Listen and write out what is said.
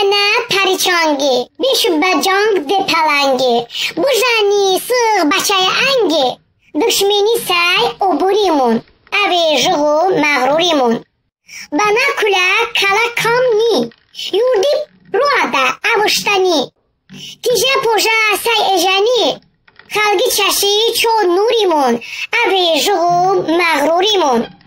نه پریچانگی بیشو بجانگ ده پلنگی بوزنی سیغ بچه انگی دشمنی سای عبوریمون اوی جغو مغروریمون بنا کلا کلا کام نی یوردی رواده اوشتنی تیجه پوژه سای اجانی خلقی چشی چو نوریمون اوی جغو مغروریمون